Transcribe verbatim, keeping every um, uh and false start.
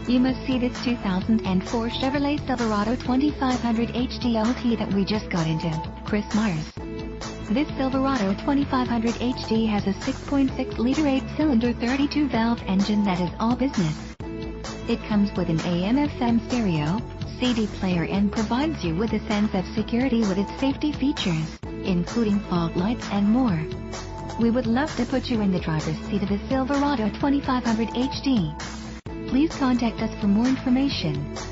You must see this two thousand four Chevrolet Silverado twenty-five hundred H D L T that we just got into, Chris Myers. This Silverado twenty-five hundred H D has a six point six liter eight cylinder thirty-two valve engine that is all business. It comes with an A M F M stereo, C D player, and provides you with a sense of security with its safety features, including fog lights and more. We would love to put you in the driver's seat of the Silverado twenty-five hundred H D. Please contact us for more information.